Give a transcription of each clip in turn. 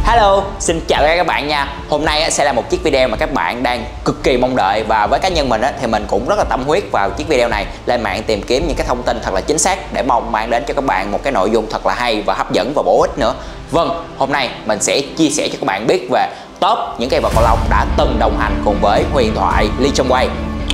Hello, xin chào các bạn nha. Hôm nay sẽ là một chiếc video mà các bạn đang cực kỳ mong đợi. Và với cá nhân mình thì mình cũng rất là tâm huyết vào chiếc video này, lên mạng tìm kiếm những cái thông tin thật là chính xác để mong mang đến cho các bạn một cái nội dung thật là hay và hấp dẫn và bổ ích nữa. Vâng, hôm nay mình sẽ chia sẻ cho các bạn biết về top những cây vợt cầu lông đã từng đồng hành cùng với huyền thoại Lee Chong-wei.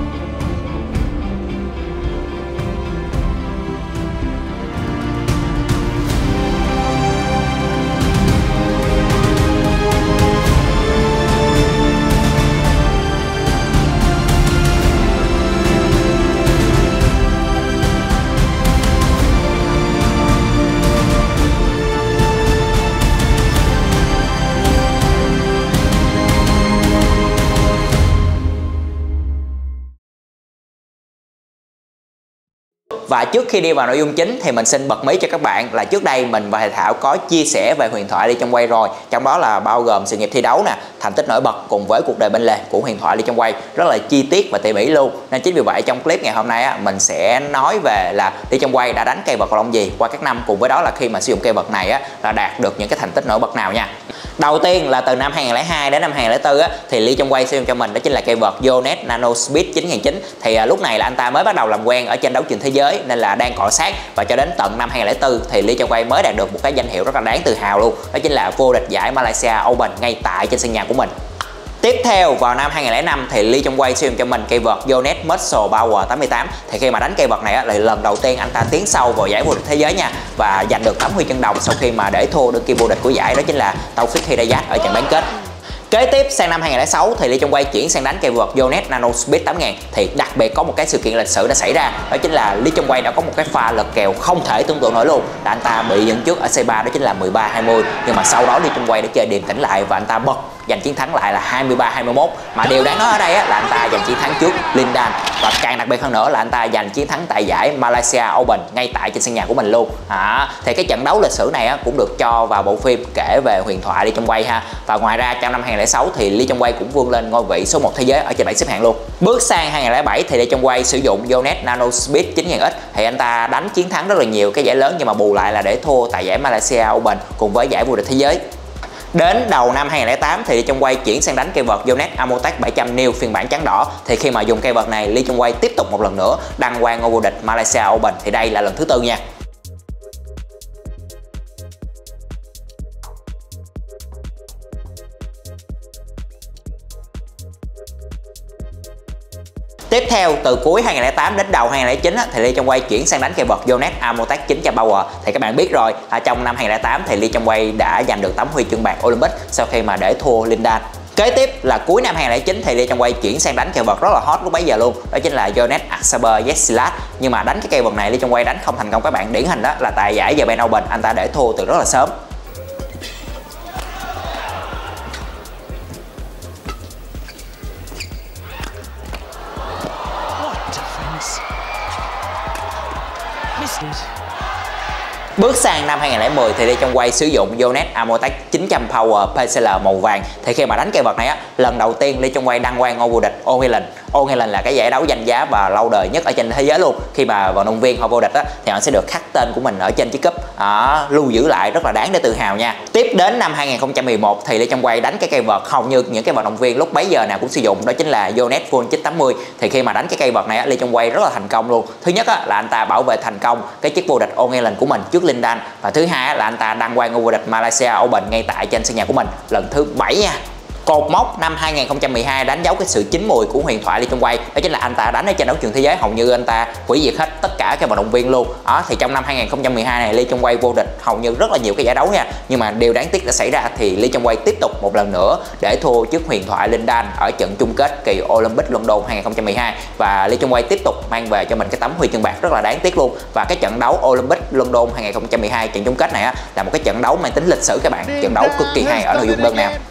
Và trước khi đi vào nội dung chính thì mình xin bật mí cho các bạn là trước đây mình và thầy Thảo có chia sẻ về huyền thoại Lee Chong-wei rồi, trong đó là bao gồm sự nghiệp thi đấu nè, thành tích nổi bật cùng với cuộc đời bên lề của huyền thoại Lee Chong-wei, rất là chi tiết và tỉ mỉ luôn. Nên chính vì vậy trong clip ngày hôm nay mình sẽ nói về là Lee Chong-wei đã đánh cây vợt cầu lông gì qua các năm, cùng với đó là khi mà sử dụng cây vợt này là đạt được những cái thành tích nổi bật nào nha. Đầu tiên là từ năm 2002 đến năm 2004 thì Lee Chong-wei sử dụng cho mình đó chính là cây vợt Yonex Nano Speed 9009. Thì lúc này là anh ta mới bắt đầu làm quen ở trên đấu trường thế giới nên là đang cọ sát, và cho đến tận năm 2004 thì Lee Chong-wei mới đạt được một cái danh hiệu rất là đáng tự hào luôn, đó chính là vô địch giải Malaysia Open ngay tại trên sân nhà của mình. Tiếp theo vào năm 2005 thì Lee Chong-wei sử dụng cho mình cây vợt Yonex Muscle Power 88. Thì khi mà đánh cây vợt này là lần đầu tiên anh ta tiến sâu vào giải vô địch thế giới nha, và giành được tấm huy chương đồng sau khi mà để thua đương kim vô địch của giải, đó chính là Taufik Hidayat ở trận bán kết. Kế tiếp sang năm 2006 thì Lee Chong-wei chuyển sang đánh cây vợt Yonex Nano Speed 8000. Thì đặc biệt có một cái sự kiện lịch sử đã xảy ra, đó chính là Lee Chong-wei đã có một cái pha lật kèo không thể tưởng tượng nổi luôn, là anh ta bị dẫn trước ở C3 đó chính là 13-20, nhưng mà sau đó Lee Chong-wei đã chơi điềm tĩnh lại và anh ta bật giành chiến thắng lại là 23-21. Mà điều đáng nói ở đây là anh ta giành chiến thắng trước Lindan, và càng đặc biệt hơn nữa là anh ta giành chiến thắng tại giải Malaysia Open ngay tại trên sân nhà của mình luôn. Thì cái trận đấu lịch sử này cũng được cho vào bộ phim kể về huyền thoại Lee Chong-wei ha. Và ngoài ra trong năm 2006 thì Lee Chong-wei cũng vươn lên ngôi vị số 1 thế giới ở trên bảng xếp hạng luôn. Bước sang 2007 thì Lee Chong-wei sử dụng Yonex Nano Speed 9000X. Thì anh ta đánh chiến thắng rất là nhiều cái giải lớn, nhưng mà bù lại là để thua tại giải Malaysia Open cùng với giải vô địch thế giới. Đến đầu năm 2008 thì Lee Chong-wei chuyển sang đánh cây vợt Yonex Amotech 700 New phiên bản trắng đỏ. Thì khi mà dùng cây vợt này, Lee Chong-wei tiếp tục một lần nữa đăng quang ngôi vô địch Malaysia Open. Thì đây là lần thứ tư nha. Tiếp theo từ cuối 2008 đến đầu 2009 thì Lee Chong-wei chuyển sang đánh cây vợt Yonex Amotech 900 Power. Thì các bạn biết rồi, trong năm 2008 thì Lee Chong-wei đã giành được tấm huy chương bạc Olympic sau khi mà để thua Lindan. Kế tiếp là cuối năm 2009 thì Lee Chong-wei chuyển sang đánh cây vợt rất là hot lúc bấy giờ luôn, đó chính là Yonex Axaber Yesilat. Nhưng mà đánh cái cây vợt này Lee Chong-wei đánh không thành công các bạn. Điển hình đó là tại giải Japan Open anh ta để thua từ rất là sớm. Bước sang năm 2010 thì Lee Chong-wei sử dụng Yonex Amotech 900 Power PCL màu vàng. Thì khi mà đánh cây vợt này lần đầu tiên Lee Chong-wei đăng quang ngôi vô địch All England. All England là cái giải đấu danh giá và lâu đời nhất ở trên thế giới luôn. Khi mà vận động viên họ vô địch thì họ sẽ được khắc tên của mình ở trên chiếc cúp, lưu giữ lại rất là đáng để tự hào nha. Tiếp đến năm 2011 thì Lee Chong-wei đánh cái cây vợt hầu như những cái vận động viên lúc bấy giờ nào cũng sử dụng, đó chính là Yonex Full 980. Thì khi mà đánh cái cây vợt này Lee Chong-wei rất là thành công luôn. Thứ nhất là anh ta bảo vệ thành công cái chức vô địch All England của mình trước Lindan, và thứ hai là anh ta đăng quang ngôi vô địch Malaysia Open ngay tại trên sân nhà của mình lần thứ 7 nha. Cột mốc năm 2012 đánh dấu cái sự chín mùi của huyền thoại Lee Chong-wei, đó chính là anh ta đánh ở trên đấu trường thế giới hầu như anh ta hủy diệt hết tất cả các vận động viên luôn. Thì trong năm 2012 này Lee Chong-wei vô địch hầu như rất là nhiều cái giải đấu nha, nhưng mà điều đáng tiếc đã xảy ra thì Lee Chong-wei tiếp tục một lần nữa để thua trước huyền thoại Lindan ở trận chung kết kỳ Olympic London 2012, và Lee Chong-wei tiếp tục mang về cho mình cái tấm huy chương bạc rất là đáng tiếc luôn. Và cái trận đấu Olympic London 2012 trận chung kết này là một cái trận đấu mang tính lịch sử các bạn, trận đấu cực kỳ hay ở nội dung đơn nam.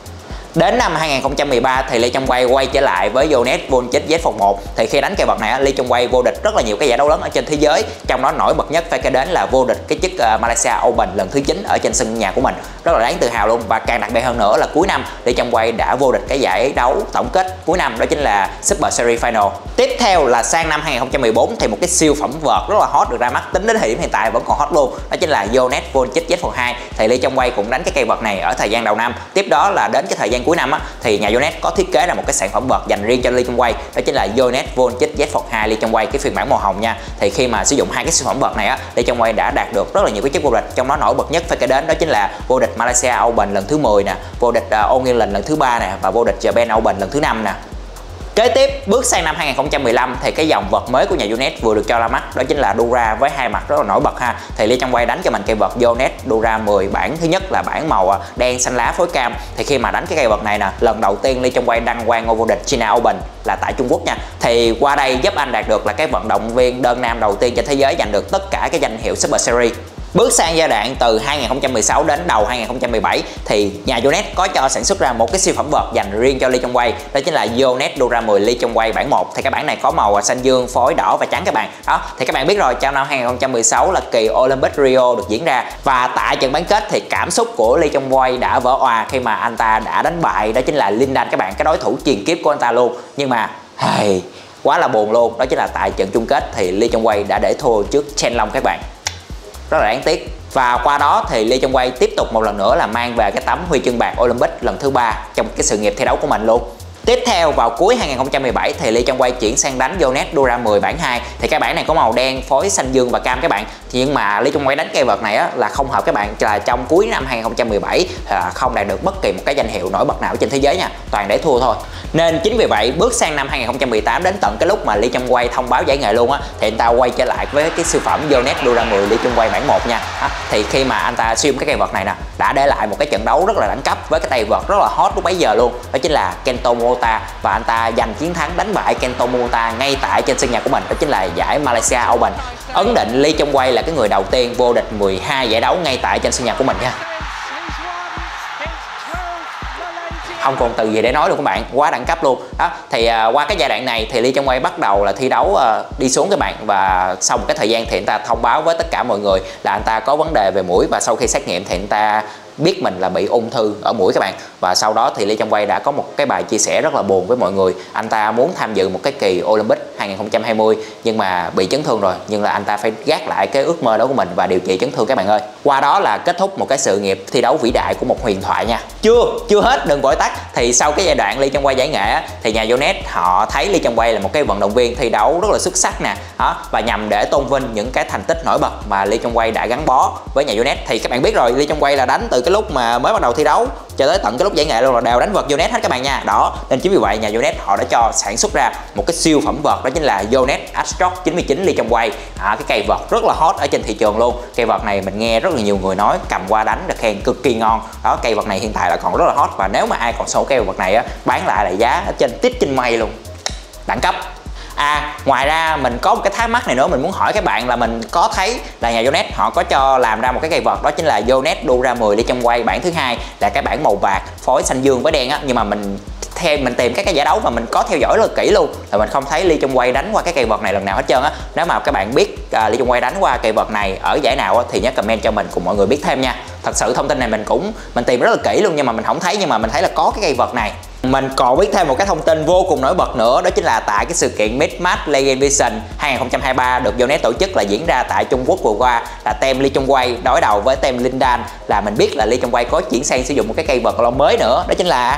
Đến năm 2013 thì Lee Chong Wei quay trở lại với Yonex Volchit Z01. Thì khi đánh cây vật này, Lee Chong Wei vô địch rất là nhiều cái giải đấu lớn ở trên thế giới. Trong đó nổi bật nhất phải kể đến là vô địch cái chức Malaysia Open lần thứ 9 ở trên sân nhà của mình. Rất là đáng tự hào luôn. Và càng đặc biệt hơn nữa là cuối năm Lee Chong Wei đã vô địch cái giải đấu tổng kết cuối năm, đó chính là Super Series Final. Tiếp theo là sang năm 2014 thì một cái siêu phẩm vợt rất là hot được ra mắt, tính đến thời điểm hiện tại vẫn còn hot luôn, đó chính là Yonex Volchit Z02. Thì Lee Chong Wei cũng đánh cái cây vật này ở thời gian đầu năm. Tiếp đó là đến cái thời gian cuối năm thì nhà Yonex có thiết kế ra một cái sản phẩm vợt dành riêng cho Lee Chong Wei, đó chính là Yonex Volchit Z02 Lee Chong Wei, cái phiên bản màu hồng nha. Thì khi mà sử dụng hai cái sản phẩm vợt này Lee Chong Wei đã đạt được rất là nhiều cái chức vô địch, trong đó nổi bật nhất phải kể đến đó chính là vô địch Malaysia Open lần thứ 10 nè, vô địch All England lần thứ 3 nè, và vô địch Japan Open lần thứ 5 nè. Kế tiếp bước sang năm 2015 thì cái dòng vợt mới của nhà Yonex vừa được cho ra mắt, đó chính là Dura với hai mặt rất là nổi bật ha. Thì Lee Chong Wei đánh cho mình cây vợt Yonex Dura 10 bản thứ nhất là bản màu đen xanh lá phối cam. Thì khi mà đánh cái cây vợt này nè, lần đầu tiên Lee Chong Wei đăng quang ngôi vô địch China Open là tại Trung Quốc nha. Thì qua đây giúp anh đạt được là cái vận động viên đơn nam đầu tiên trên thế giới giành được tất cả cái danh hiệu Super Series. Bước sang giai đoạn từ 2016 đến đầu 2017 thì nhà Yonex có cho sản xuất ra một cái siêu phẩm vợt dành riêng cho Lee Chong Wei, đó chính là Yonex Dura 10 Lee Chong Wei bản 1. Thì cái bản này có màu xanh dương phối đỏ và trắng các bạn. Đó, thì các bạn biết rồi, trong năm 2016 là kỳ Olympic Rio được diễn ra, và tại trận bán kết thì cảm xúc của Lee Chong Wei đã vỡ òa khi mà anh ta đã đánh bại đó chính là Linh Dan các bạn, cái đối thủ truyền kiếp của anh ta luôn. Nhưng mà quá là buồn luôn, đó chính là tại trận chung kết thì Lee Chong Wei đã để thua trước Chen Long các bạn. Rất là đáng tiếc. Và qua đó thì Lee Chong Wei tiếp tục một lần nữa là mang về cái tấm huy chương bạc Olympic lần thứ 3 trong cái sự nghiệp thi đấu của mình luôn. Tiếp theo vào cuối 2017 thì Lee Chong Wei chuyển sang đánh Yonex Dura 10 bản 2. Thì cái bản này có màu đen phối xanh dương và cam các bạn. Nhưng mà Lee Chong Wei đánh cây vợt này là không hợp các bạn, là trong cuối năm 2017 không đạt được bất kỳ một cái danh hiệu nổi bật nào trên thế giới nha, toàn để thua thôi. Nên chính vì vậy bước sang năm 2018 đến tận cái lúc mà Lee Chong Wei thông báo giải nghệ luôn thì anh ta quay trở lại với cái siêu phẩm Yonex Dura 10 Lee Chong Wei bản 1 nha. Thì khi mà anh ta sử dụng cái cây vợt này nè, đã để lại một cái trận đấu rất là đẳng cấp với cái tay vợt rất là hot lúc bấy giờ luôn, đó chính là Kento Momota, và anh ta giành chiến thắng đánh bại Kento Momota ngay tại trên sân nhà của mình, đó chính là giải Malaysia Open. Ấn định Lee Chong Wei là cái người đầu tiên vô địch 12 giải đấu ngay tại trên sân nhà của mình nha. Không còn từ gì để nói luôn các bạn, quá đẳng cấp luôn. Đó thì qua cái giai đoạn này thì Lee Chong Wei bắt đầu là thi đấu đi xuống các bạn, và sau một cái thời gian thì anh ta thông báo với tất cả mọi người là anh ta có vấn đề về mũi, và sau khi xét nghiệm thì anh ta biết mình là bị ung thư ở mũi các bạn. Và sau đó thì Lee Chong Wei đã có một cái bài chia sẻ rất là buồn với mọi người. Anh ta muốn tham dự một cái kỳ Olympic 2020 nhưng mà bị chấn thương rồi, nhưng là anh ta phải gác lại cái ước mơ đó của mình và điều trị chấn thương các bạn ơi. Qua đó là kết thúc một cái sự nghiệp thi đấu vĩ đại của một huyền thoại nha. Chưa hết, đừng vội tắt. Thì sau cái giai đoạn Lee Chong Wei giải nghệ thì nhà Yonex họ thấy Lee Chong Wei là một cái vận động viên thi đấu rất là xuất sắc nè, và nhằm để tôn vinh những cái thành tích nổi bật mà Lee Chong Wei đã gắn bó với nhà Yonex. Thì các bạn biết rồi, Lee Chong Wei là đánh từ cái lúc mà mới bắt đầu thi đấu cho tới tận cái lúc giải nghệ luôn là đều đánh vợt Yonex hết các bạn nha. Đó, nên chính vì vậy nhà Yonex họ đã cho sản xuất ra một cái siêu phẩm vợt, đó chính là Yonex Astrox 99 Lee Chong Wei. Cái cây vợt rất là hot ở trên thị trường luôn. Cây vợt này mình nghe rất là nhiều người nói cầm qua đánh được khen cực kỳ ngon. Đó, cây vợt này hiện tại là còn rất là hot, và nếu mà ai còn số cây vợt này bán lại là giá ở trên tít trên mây luôn. Đẳng cấp. Ngoài ra mình có một cái thắc mắc này nữa, mình muốn hỏi các bạn là mình có thấy là nhà Yonex họ có cho làm ra một cái cây vợt, đó chính là Yonex Dura 10 Lee Chong Wei bản thứ 2, là cái bản màu bạc phối xanh dương với đen nhưng mà mình tìm các cái giải đấu và mình có theo dõi rất là kỹ luôn, là mình không thấy Lee Chong Wei đánh qua cái cây vợt này lần nào hết trơn Nếu mà các bạn biết Lee Chong Wei đánh qua cây vợt này ở giải nào thì nhớ comment cho mình cùng mọi người biết thêm nha. Thật sự thông tin này mình tìm rất là kỹ luôn nhưng mà mình không thấy, nhưng mà mình thấy là có cái cây vợt này. Mình còn biết thêm một cái thông tin vô cùng nổi bật nữa, đó chính là tại cái sự kiện Mid-Match Legend Vision 2023 được Yonex tổ chức là diễn ra tại Trung Quốc vừa qua, là tem Lee Chong Wei đối đầu với tem Linh Dan, là mình biết là Lee Chong Wei có chuyển sang sử dụng một cái cây vợt mới nữa, đó chính là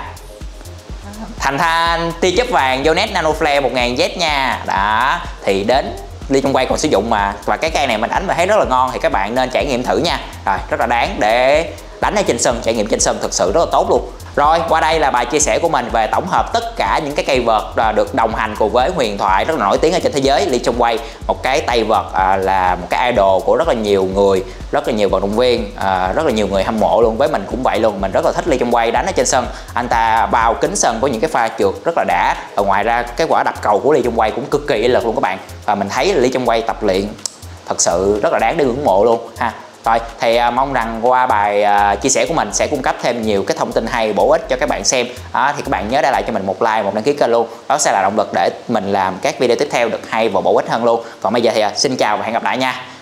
Thành Thanh tia chớp vàng Yonex Nano Flare 1000Z nha. Đó, thì đến Lee Chong Wei còn sử dụng mà, và cái cây này mình đánh và thấy rất là ngon, thì các bạn nên trải nghiệm thử nha. Rồi, rất là đáng để đánh ở trên sân, trải nghiệm trên sân thực sự rất là tốt luôn. Rồi, qua đây là bài chia sẻ của mình về tổng hợp tất cả những cái cây vợt được đồng hành cùng với huyền thoại rất là nổi tiếng ở trên thế giới Lee Chong Wei. Một cái tay vợt là một cái idol của rất là nhiều người, rất là nhiều vận động viên, rất là nhiều người hâm mộ luôn. Với mình cũng vậy luôn, mình rất là thích Lee Chong Wei đánh ở trên sân. Anh ta bao kính sân với những cái pha trượt rất là đã, và ngoài ra cái quả đập cầu của Lee Chong Wei cũng cực kỳ uy lực luôn các bạn. Và mình thấy Lee Chong Wei tập luyện thật sự rất là đáng để ngưỡng mộ luôn ha. Rồi thì mong rằng qua bài chia sẻ của mình sẽ cung cấp thêm nhiều cái thông tin hay bổ ích cho các bạn xem. Thì các bạn nhớ để lại cho mình một like, một đăng ký kênh luôn. Đó sẽ là động lực để mình làm các video tiếp theo được hay và bổ ích hơn luôn. Còn bây giờ thì xin chào và hẹn gặp lại nha.